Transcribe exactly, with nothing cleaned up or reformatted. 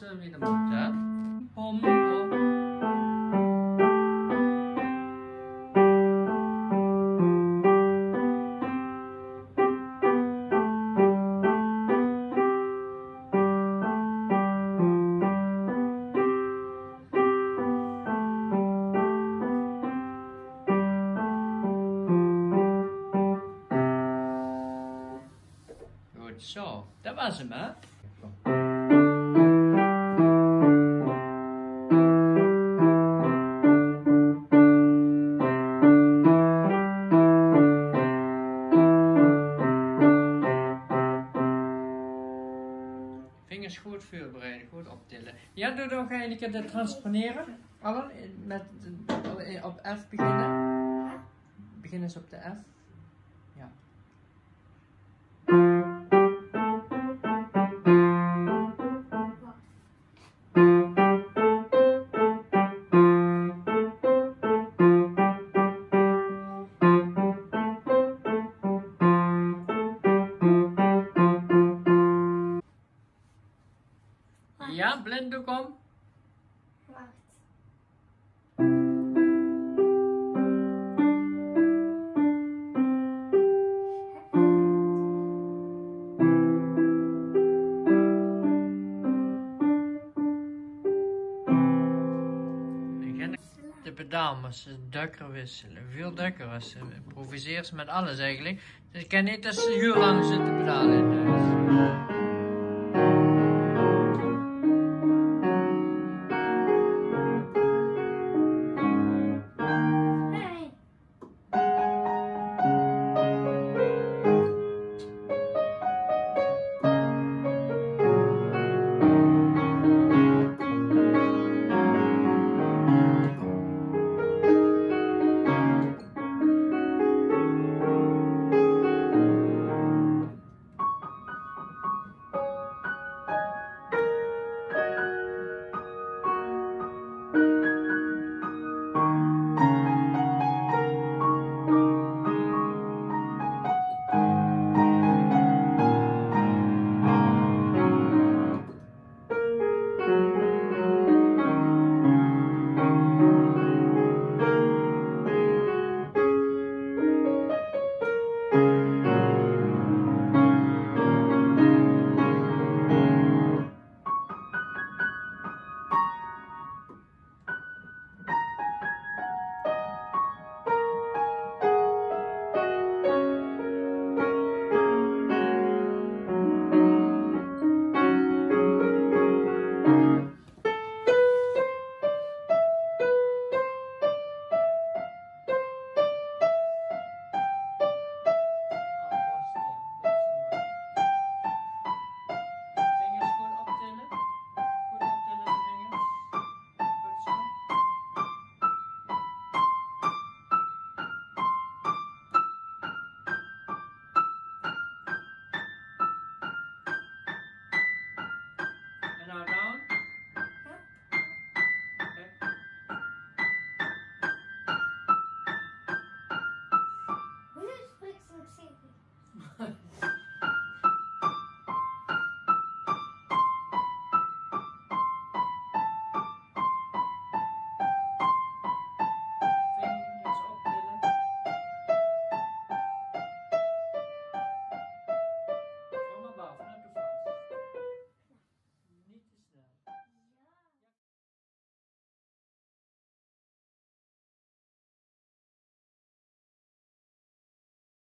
äh, wieder Mozart. Pom, pom. Goed zo, dat was hem, hè? Vingers goed voorbereiden, goed optillen. Ja, doe nog een keer de transponeren. Allen met de, op F beginnen. Begin eens op de F. Ja. Ja, blinddoek om. Wacht. De pedaal moest ze dukker wisselen, veel dukker was ze. Improviseer ze met alles eigenlijk. Dus ik kan niet als ze heel lang zitten pedalen in huis.